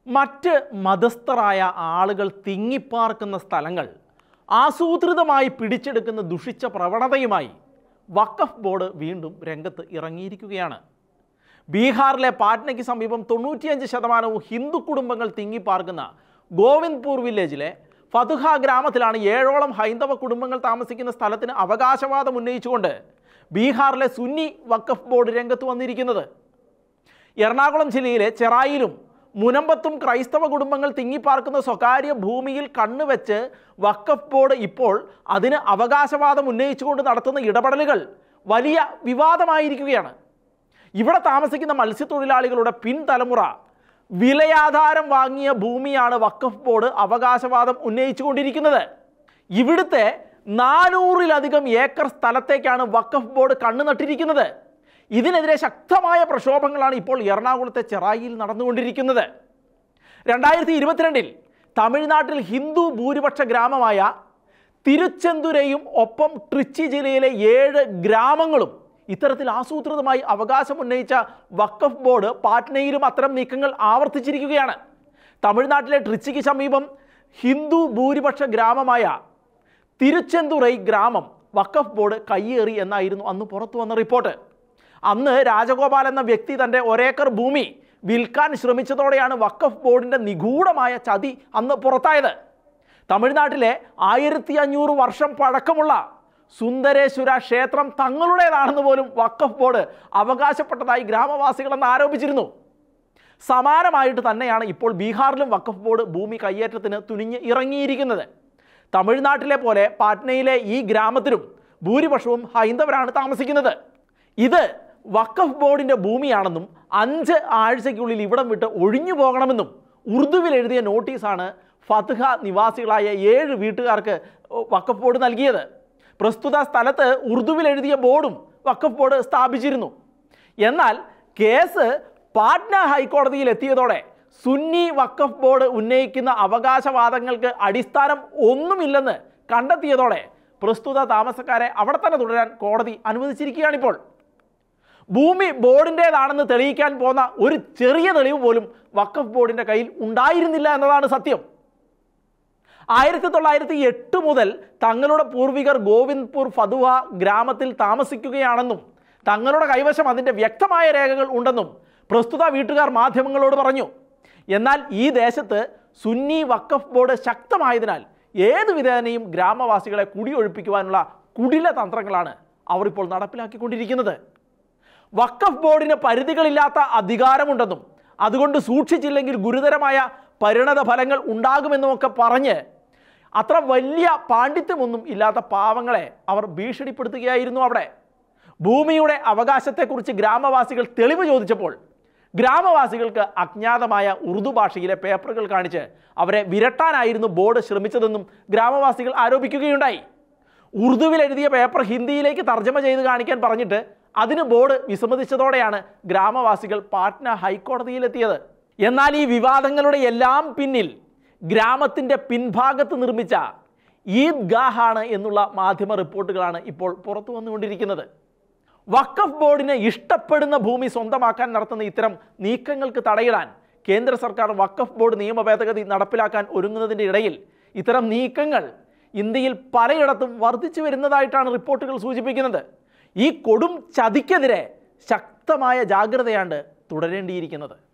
മറ്റ് മതസ്ഥരായ ആളുകൾ തിങ്ങിപ്പാർക്കുന്ന സ്ഥലങ്ങൾ ആസൂത്രിതമായി പിടിച്ചെടുക്കുന്ന ദുഷിച്ച പ്രവണതയുമായി വഖഫ് ബോർഡ് വീണ്ടും രംഗത്ത് ഇറങ്ങിയിരിക്കുകയാണ്. ബീഹാറിലെ പാറ്റ്നയ്ക്ക് സമീപം 95% ഹിന്ദു കുടുംബങ്ങൾ തിങ്ങിപ്പാർക്കുന്ന ഗോവിന്ദ്പൂർ വില്ലേജിലെ ഫതുഹ ഗ്രാമത്തിലാണ് 7ഓളം ഹൈന്ദവ കുടുംബങ്ങൾ താമസിക്കുന്ന സ്ഥലത്തിന് അവകാശവാദം ഉന്നയിച്ചുകൊണ്ട് ബീഹാറിലെ സുന്നി വഖഫ് ബോർഡ് രംഗത്ത് വന്നിരിക്കുന്നത്. എറണാകുളം ജില്ലയിലെ ചെറായിലും മുനമ്പത്തും ക്രൈസ്തവ കുടുംബങ്ങൾ തിങ്ങിപ്പാർക്കുന്ന സ്വകാര്യ ഭൂമിയിൽ കണ്ണുവെച്ച് വഖഫ് ബോർഡ് ഇപ്പോൾ അതിന് അവകാശവാദം ഉന്നയിച്ചുകൊണ്ട് നടത്തുന്ന ഇടപെടലുകൾ വലിയ വിവാദമായിരിക്കുകയാണ്. ഇവിടെ താമസിക്കുന്ന മത്സ്യത്തൊഴിലാളികളുടെ പിൻതലമുറ വിലയാധാരം വാങ്ങിയ ഭൂമിയാണ് വഖഫ് ബോർഡ് അവകാശവാദം ഉന്നയിച്ചുകൊണ്ടിരിക്കുന്നത്. ഇവിടുത്തെ 400-ലധികം ഏക്കർ സ്ഥലത്തേക്കാണ് വഖഫ് ബോർഡ് കണ്ണു നട്ടിരിക്കുന്നത്. ഇതിനെതിരെ ശക്തമായ പ്രക്ഷോഭങ്ങളാണ് ഇപ്പോൾ എറണാകുളത്തെ ചെറായിയിൽ നടന്നുകൊണ്ടിരിക്കുന്നത്. 2022 തമിഴ്നാട്ടിൽ ഹിന്ദു ഭൂരിപക്ഷ ഗ്രാമമായ തിരുച്ചെന്തുരയും ഒപ്പം ട്രിച്ചി ജില്ലയിലെ 7 ഗ്രാമങ്ങളും ഇത്തരത്തിൽ ആസൂത്രിതമായി അവകാശമുന്നയിച്ച വഖഫ് ബോർഡ് പാറ്റ്നയിലും അത്തരം നീക്കങ്ങൾ ആവർത്തിച്ചിരിക്കുകയാണ്. തമിഴ്നാട്ടിലെ ട്രിച്ചിക്ക് സമീപം ഹിന്ദു ഭൂരിപക്ഷ ഗ്രാമമായ തിരുച്ചെന്തുറൈ ഗ്രാമം വഖഫ് ബോർഡ് കയ്യേറി എന്നായിരുന്നു അന്ന് പുറത്തു വന്ന റിപ്പോർട്ട്. അന്ന് രാജഗോപാൽ എന്ന വ്യക്തി തൻ്റെ 1 ഏക്കർ ഭൂമി വിൽക്കാൻ ശ്രമിച്ചതോടെയാണ് വഖഫ് ബോർഡിൻ്റെ നിഗൂഢമായ ചതി അന്ന് പുറത്തായത്. തമിഴ്നാട്ടിലെ 1500 വർഷം പഴക്കമുള്ള സുന്ദരേശ്വര ക്ഷേത്രം തങ്ങളുടേതാണെന്ന് പോലും വഖഫ് ബോർഡ് അവകാശപ്പെട്ടതായി ഗ്രാമവാസികളെന്ന് ആരോപിച്ചിരുന്നു. സമാനമായിട്ട് തന്നെയാണ് ഇപ്പോൾ ബീഹാറിലും വഖഫ് ബോർഡ് ഭൂമി കയ്യേറ്റത്തിന് തുനിഞ്ഞ് ഇറങ്ങിയിരിക്കുന്നത്. തമിഴ്നാട്ടിലെ പോലെ പാറ്റ്നയിലെ ഈ ഗ്രാമത്തിലും ഭൂരിപക്ഷവും ഹൈന്ദവരാണ് താമസിക്കുന്നത്. ഇത് വഖഫ് ബോർഡിൻ്റെ ഭൂമിയാണെന്നും 5 ആഴ്ചയ്ക്കുള്ളിൽ ഇവിടം വിട്ട് ഒഴിഞ്ഞു പോകണമെന്നും ഉറുദുവിൽ എഴുതിയ നോട്ടീസാണ് ഫതുഹ നിവാസികളായ 7 വീട്ടുകാർക്ക് വഖഫ് ബോർഡ് നൽകിയത്. പ്രസ്തുത സ്ഥലത്ത് ഉറുദുവിൽ എഴുതിയ ബോർഡും വഖഫ് ബോർഡ് സ്ഥാപിച്ചിരുന്നു. എന്നാൽ കേസ് പാറ്റ്ന ഹൈക്കോടതിയിൽ എത്തിയതോടെ സുന്നി വഖഫ് ബോർഡ് ഉന്നയിക്കുന്ന അവകാശവാദങ്ങൾക്ക് അടിസ്ഥാനം ഒന്നുമില്ലെന്ന് കണ്ടെത്തിയതോടെ പ്രസ്തുത താമസക്കാരെ അവിടെ തന്നെ തുടരാൻ കോടതി അനുവദിച്ചിരിക്കുകയാണിപ്പോൾ. ഭൂമി ബോർഡിൻ്റേതാണെന്ന് തെളിയിക്കാൻ പോന്ന ഒരു ചെറിയ തെളിവ് പോലും വഖഫ് ബോർഡിൻ്റെ കയ്യിൽ ഉണ്ടായിരുന്നില്ല എന്നതാണ് സത്യം. 1908 മുതൽ തങ്ങളുടെ പൂർവികർ ഗോവിന്ദ്പൂർ ഫതുഹ ഗ്രാമത്തിൽ താമസിക്കുകയാണെന്നും തങ്ങളുടെ കൈവശം അതിൻ്റെ വ്യക്തമായ രേഖകൾ ഉണ്ടെന്നും പ്രസ്തുത വീട്ടുകാർ മാധ്യമങ്ങളോട് പറഞ്ഞു. എന്നാൽ ഈ ദേശത്ത് സുന്നി വഖഫ് ബോർഡ് ശക്തമായതിനാൽ ഏതു വിധേനയും ഗ്രാമവാസികളെ കുടിയൊഴിപ്പിക്കുവാനുള്ള കുടില തന്ത്രങ്ങളാണ് അവർ ഇപ്പോൾ നടപ്പിലാക്കിക്കൊണ്ടിരിക്കുന്നത്. വഖഫ് ബോർഡിന് പരിധികളില്ലാത്ത അധികാരമുണ്ടെന്നും അതുകൊണ്ട് സൂക്ഷിച്ചില്ലെങ്കിൽ ഗുരുതരമായ പരിണത ഫലങ്ങൾ ഉണ്ടാകുമെന്നുമൊക്കെ പറഞ്ഞ് അത്ര വലിയ പാണ്ഡിത്യമൊന്നും ഇല്ലാത്ത പാവങ്ങളെ അവർ ഭീഷണിപ്പെടുത്തുകയായിരുന്നു. അവിടെ ഭൂമിയുടെ അവകാശത്തെക്കുറിച്ച് ഗ്രാമവാസികൾ തെളിവ് ചോദിച്ചപ്പോൾ ഗ്രാമവാസികൾക്ക് അജ്ഞാതമായ ഉറുദു ഭാഷയിലെ പേപ്പറുകൾ കാണിച്ച് അവരെ വിരട്ടാനായിരുന്നു ബോർഡ് ശ്രമിച്ചതെന്നും ഗ്രാമവാസികൾ ആരോപിക്കുകയുണ്ടായി. ഉറുദുവിൽ എഴുതിയ പേപ്പർ ഹിന്ദിയിലേക്ക് തർജ്ജമ ചെയ്ത് കാണിക്കാൻ പറഞ്ഞിട്ട് അതിന് ബോർഡ് വിസമ്മതിച്ചതോടെയാണ് ഗ്രാമവാസികൾ പാറ്റ്ന ഹൈക്കോടതിയിലെത്തിയത്. എന്നാൽ ഈ വിവാദങ്ങളുടെ എല്ലാം പിന്നിൽ ഗ്രാമത്തിൻ്റെ പിൻഭാഗത്ത് നിർമ്മിച്ച ഈദ്ഗാഹാണ് എന്നുള്ള മാധ്യമ റിപ്പോർട്ടുകളാണ് ഇപ്പോൾ പുറത്തു വന്നുകൊണ്ടിരിക്കുന്നത്. വഖഫ് ബോർഡിന് ഇഷ്ടപ്പെടുന്ന ഭൂമി സ്വന്തമാക്കാൻ നടത്തുന്ന ഇത്തരം നീക്കങ്ങൾക്ക് തടയിടാൻ കേന്ദ്ര സർക്കാർ വഖഫ് ബോർഡ് നിയമ ഭേദഗതി നടപ്പിലാക്കാൻ ഒരുങ്ങുന്നതിൻ്റെ ഇടയിൽ ഇത്തരം നീക്കങ്ങൾ ഇന്ത്യയിൽ പലയിടത്തും വർദ്ധിച്ചു വരുന്നതായിട്ടാണ് റിപ്പോർട്ടുകൾ സൂചിപ്പിക്കുന്നത്. ഈ കൊടും ചതിക്കെതിരെ ശക്തമായ ജാഗ്രതയാണ് തുടരേണ്ടിയിരിക്കുന്നത്.